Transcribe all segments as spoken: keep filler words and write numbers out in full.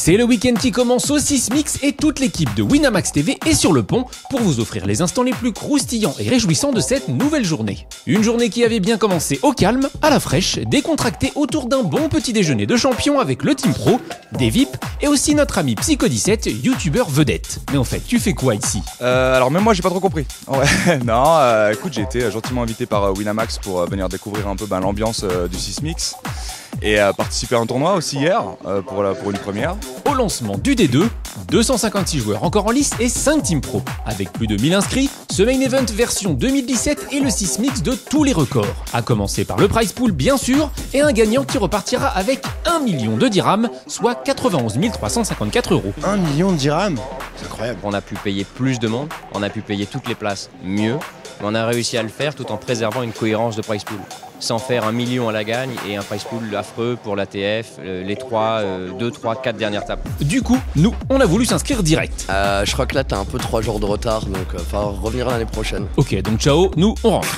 C'est le week-end qui commence au six mix et toute l'équipe de Winamax T V est sur le pont pour vous offrir les instants les plus croustillants et réjouissants de cette nouvelle journée. Une journée qui avait bien commencé au calme, à la fraîche, décontractée autour d'un bon petit déjeuner de champions avec le Team Pro, des V I P et aussi notre ami Psycho dix-sept, youtubeur vedette. Mais en fait, tu fais quoi ici? euh, Alors même moi j'ai pas trop compris. Ouais, non, euh, écoute, j'ai été gentiment invité par euh, Winamax pour euh, venir découvrir un peu ben, l'ambiance euh, du six mix. Et euh, participer à un tournoi aussi hier, euh, pour, la, pour une première. Au lancement du D deux, deux cent cinquante-six joueurs encore en lice et cinq Team Pro. Avec plus de mille inscrits, ce main event version deux mille dix-sept est le six mix de tous les records. À commencer par le prize pool bien sûr, et un gagnant qui repartira avec un million de dirhams, soit quatre-vingt-onze mille trois cent cinquante-quatre euros. un million de dirhams, c'est incroyable. On a pu payer plus de monde, on a pu payer toutes les places mieux, mais on a réussi à le faire tout en préservant une cohérence de prize pool. Sans faire un million à la gagne et un prize pool affreux pour l'A T F, les trois, deux, trois, quatre dernières tables. Du coup, nous, on a voulu s'inscrire direct. Euh, je crois que là, t'as un peu trois jours de retard, donc il euh, va revenir l'année prochaine. Ok, donc ciao, nous, on rentre.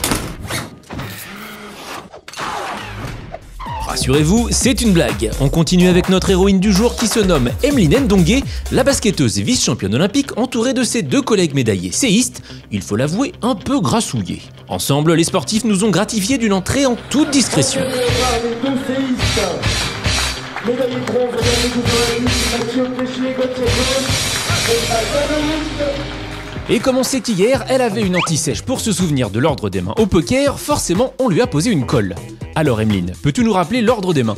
Rassurez-vous, c'est une blague. On continue avec notre héroïne du jour qui se nomme Emeline Ndongue, la basketteuse vice-championne olympique entourée de ses deux collègues médaillés séistes, il faut l'avouer un peu grassouillés. Ensemble, les sportifs nous ont gratifié d'une entrée en toute discrétion. Et comme on sait qu'hier, elle avait une anti-sèche pour se souvenir de l'ordre des mains au poker, forcément on lui a posé une colle. Alors Emeline, peux-tu nous rappeler l'ordre des mains?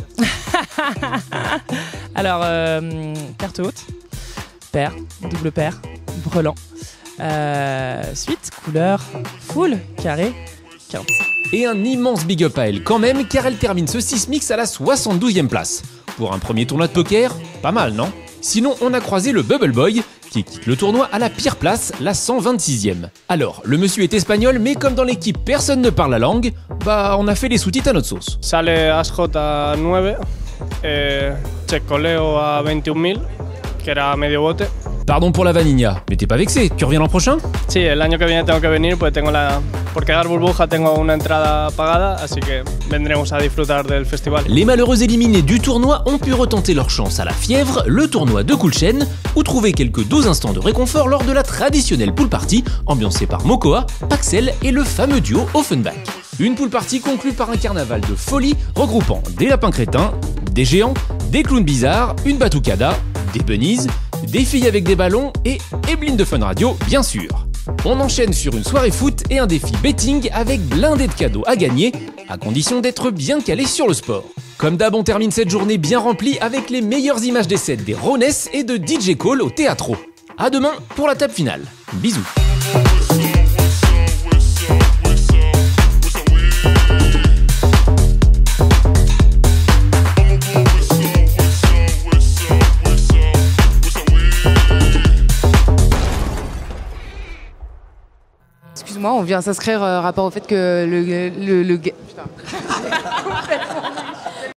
Alors, euh, carte haute, paire, double paire, brelan. Euh, suite, couleur, full, carré, quinte. Et un immense big up à elle quand même, car elle termine ce six mix à la soixante-douzième place. Pour un premier tournoi de poker, pas mal non? Sinon, on a croisé le Bubble Boy, qui quitte le tournoi à la pire place, la cent vingt-sixième. Alors, le monsieur est espagnol, mais comme dans l'équipe personne ne parle la langue, bah on a fait les sous-titres à notre sauce. Sale Asjot a neuf, eh, Checoleo a veintiún mil, que era medio bote. Pardon pour la vanilla, mais t'es pas vexé, tu reviens l'an prochain? Sí, el año que viene tengo que venir, pues tengo la... Por quedar burbuja tengo una entrada pagada, así que vendremos a disfrutar del festival. Les malheureux éliminés du tournoi ont pu retenter leur chance à la Fièvre, le tournoi de Kulchen, où trouver quelques doux instants de réconfort lors de la traditionnelle pool party, ambiancée par Mokoa, Paxel et le fameux duo Offenbach. Une pool party conclue par un carnaval de folie regroupant des lapins crétins, des géants, des clowns bizarres, une batucada, des bunnies, des filles avec des ballons et Emeline de Fun Radio, bien sûr. On enchaîne sur une soirée foot et un défi betting avec blindé de cadeaux à gagner, à condition d'être bien calé sur le sport. Comme d'hab, on termine cette journée bien remplie avec les meilleures images des sets des Rones et de D J Cole au Teatro. À demain pour la table finale. Bisous. Excuse-moi, on vient s'inscrire euh, rapport au fait que le... le, le, le... Putain.